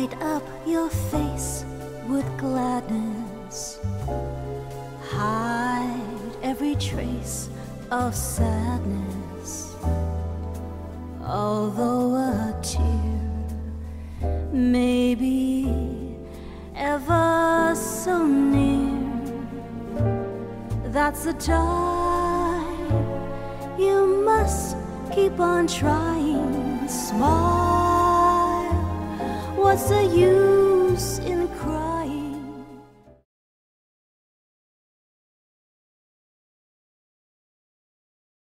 Light up your face with gladness, hide every trace of sadness. Although a tear may be ever so near, that's the time you must keep on trying. Smile, what's the use?